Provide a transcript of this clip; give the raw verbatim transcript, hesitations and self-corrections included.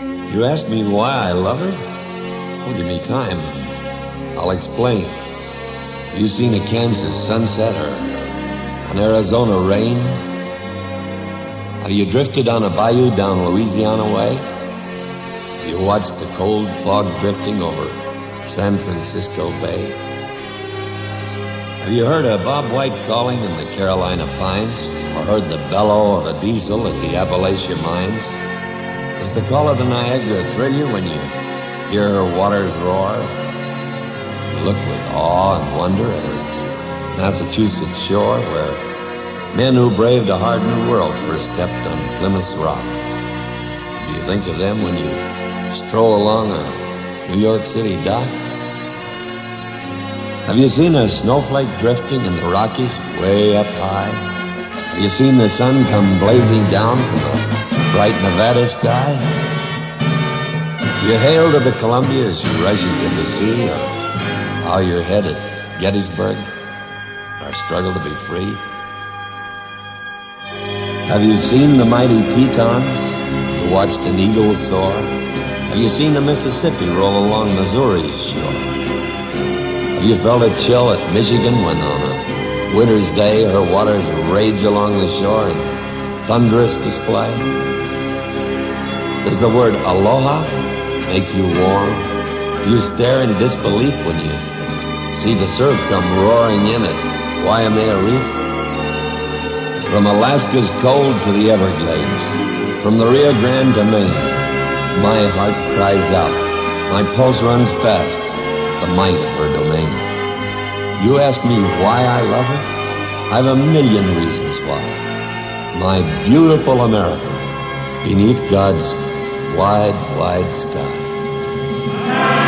You ask me why I love her? Well, give me time. I'll explain. Have you seen a Kansas sunset or an Arizona rain? Have you drifted on a bayou down Louisiana way? Have you watched the cold fog drifting over San Francisco Bay? Have you heard a Bob White calling in the Carolina pines, or heard the bellow of a diesel at the Appalachia mines? Does the call of the Niagara thrill you when you hear her waters roar? You look with awe and wonder at her Massachusetts shore, where men who braved a hard new world first stepped on Plymouth's rock. Do you think of them when you stroll along a New York City dock? Have you seen a snowflake drifting in the Rockies way up high? Have you seen the sun come blazing down from a bright Nevada sky? You hail to the Columbia as she rushes to the sea, or bow your head at Gettysburg, our struggle to be free? Have you seen the mighty Tetons who watched an eagle soar? Have you seen the Mississippi roll along Missouri's shore? Have you felt a chill at Michigan when on a winter's day her waters rage along the shore in thunderous display? Does the word aloha make you warm? Do you stare in disbelief when you see the surf come roaring in at Waimea Reef? From Alaska's cold to the Everglades, from the Rio Grande to Maine, my heart cries out, my pulse runs fast, the might of her domain. You ask me why I love her? I've a million reasons why. My beautiful America, beneath God's wide, wide sky.